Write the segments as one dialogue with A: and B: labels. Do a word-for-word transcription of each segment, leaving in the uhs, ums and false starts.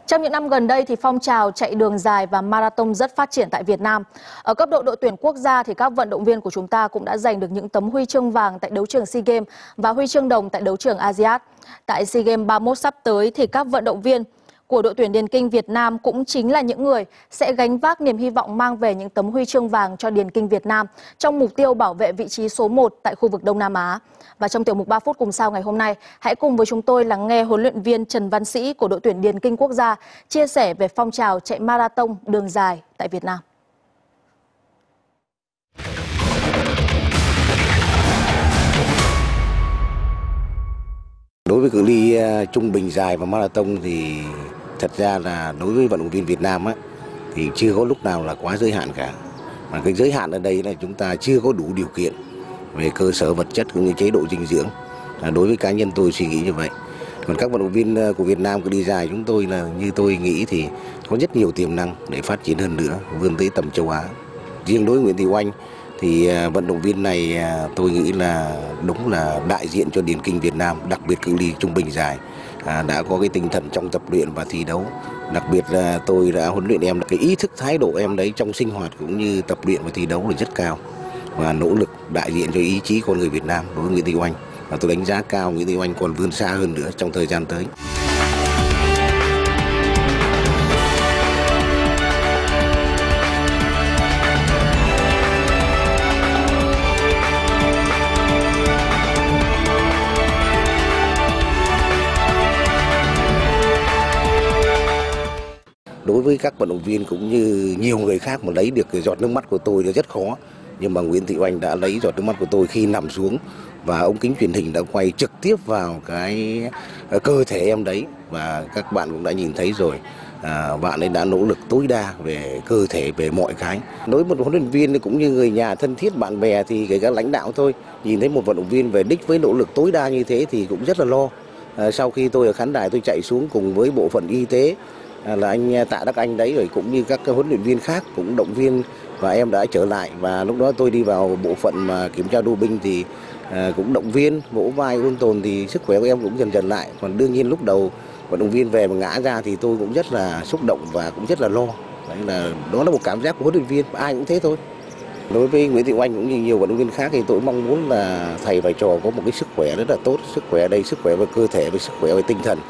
A: Trong những năm gần đây thì phong trào chạy đường dài và marathon rất phát triển tại Việt Nam. Ở cấp độ đội tuyển quốc gia thì các vận động viên của chúng ta cũng đã giành được những tấm huy chương vàng tại đấu trường SEA Games và huy chương đồng tại đấu trường a si át. Tại SEA Games ba mươi mốt sắp tới thì các vận động viên của đội tuyển điền kinh Việt Nam cũng chính là những người sẽ gánh vác niềm hy vọng mang về những tấm huy chương vàng cho điền kinh Việt Nam trong mục tiêu bảo vệ vị trí số một tại khu vực Đông Nam Á. Và trong tiểu mục ba phút cùng sao ngày hôm nay, hãy cùng với chúng tôi lắng nghe huấn luyện viên Trần Văn Sĩ của đội tuyển điền kinh quốc gia chia sẻ về phong trào chạy marathon đường dài tại Việt Nam.
B: Đối với cự ly uh, trung bình dài và marathon thì thật ra là đối với vận động viên Việt Nam á, thì chưa có lúc nào là quá giới hạn cả. Mà cái giới hạn ở đây là chúng ta chưa có đủ điều kiện về cơ sở vật chất cũng như chế độ dinh dưỡng. À, đối với cá nhân tôi suy nghĩ như vậy. Còn các vận động viên của Việt Nam cự ly dài chúng tôi là như tôi nghĩ thì có rất nhiều tiềm năng để phát triển hơn nữa, vươn tới tầm châu Á. Riêng đối với Nguyễn Thị Oanh thì vận động viên này tôi nghĩ là đúng là đại diện cho điền kinh Việt Nam, đặc biệt cự ly trung bình dài, à, đã có cái tinh thần trong tập luyện và thi đấu. Đặc biệt là tôi đã huấn luyện em, cái ý thức thái độ em đấy trong sinh hoạt cũng như tập luyện và thi đấu là rất cao và nỗ lực đại diện cho ý chí con người Việt Nam đối với Nguyễn Thị Oanh. Và tôi đánh giá cao Nguyễn Thị Oanh còn vươn xa hơn nữa trong thời gian tới. Đối với các vận động viên cũng như nhiều người khác mà lấy được cái giọt nước mắt của tôi là rất khó. Nhưng mà Nguyễn Thị Oanh đã lấy giọt nước mắt của tôi khi nằm xuống và ống kính truyền hình đã quay trực tiếp vào cái cơ thể em đấy. Và các bạn cũng đã nhìn thấy rồi, à, bạn ấy đã nỗ lực tối đa về cơ thể, về mọi cái. Đối với một huấn luyện viên cũng như người nhà thân thiết, bạn bè thì kể cả lãnh đạo thôi, nhìn thấy một vận động viên về đích với nỗ lực tối đa như thế thì cũng rất là lo. À, sau khi tôi ở khán đài tôi chạy xuống cùng với bộ phận y tế, là anh Tạ Đắc Anh đấy, rồi cũng như các huấn luyện viên khác cũng động viên và em đã trở lại. Và lúc đó tôi đi vào bộ phận mà kiểm tra doping thì à, cũng động viên, vỗ vai ôn tồn thì sức khỏe của em cũng dần dần lại. Còn đương nhiên lúc đầu vận động viên về mà ngã ra thì tôi cũng rất là xúc động và cũng rất là lo. Đấy là đó là một cảm giác của huấn luyện viên, ai cũng thế thôi. Đối với Nguyễn Thị Oanh cũng như nhiều vận động viên khác thì tôi mong muốn là thầy và trò có một cái sức khỏe rất là tốt, sức khỏe ở đây sức khỏe về cơ thể, với sức khỏe về tinh thần.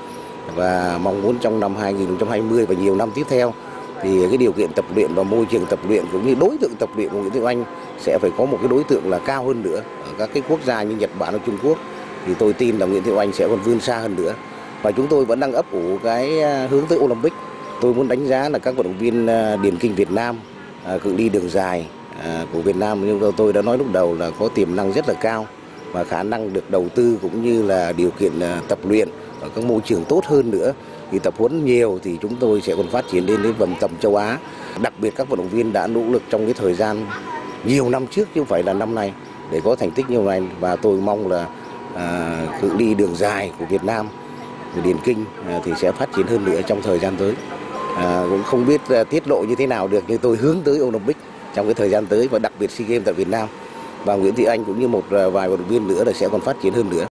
B: Và mong muốn trong năm hai nghìn không trăm hai mươi và nhiều năm tiếp theo thì cái điều kiện tập luyện và môi trường tập luyện cũng như đối tượng tập luyện của Nguyễn Thị Oanh sẽ phải có một cái đối tượng là cao hơn nữa. Ở các cái quốc gia như Nhật Bản và Trung Quốc thì tôi tin là Nguyễn Thị Oanh sẽ còn vươn xa hơn nữa. Và chúng tôi vẫn đang ấp ủ cái hướng tới Olympic. Tôi muốn đánh giá là các vận động viên điền kinh Việt Nam, cự ly đường dài của Việt Nam như tôi đã nói lúc đầu là có tiềm năng rất là cao và khả năng được đầu tư cũng như là điều kiện tập luyện ở các môi trường tốt hơn nữa thì tập huấn nhiều thì chúng tôi sẽ còn phát triển lên đến tầm tầm châu Á. Đặc biệt các vận động viên đã nỗ lực trong cái thời gian nhiều năm trước chứ không phải là năm nay để có thành tích như này, và tôi mong là à, cự ly đường dài của Việt Nam điền kinh à, thì sẽ phát triển hơn nữa trong thời gian tới. À, cũng không biết à, tiết lộ như thế nào được, nhưng tôi hướng tới Olympic trong cái thời gian tới và đặc biệt SEA Games tại Việt Nam. Và Nguyễn Thị Oanh cũng như một vài vận động viên nữa là sẽ còn phát triển hơn nữa.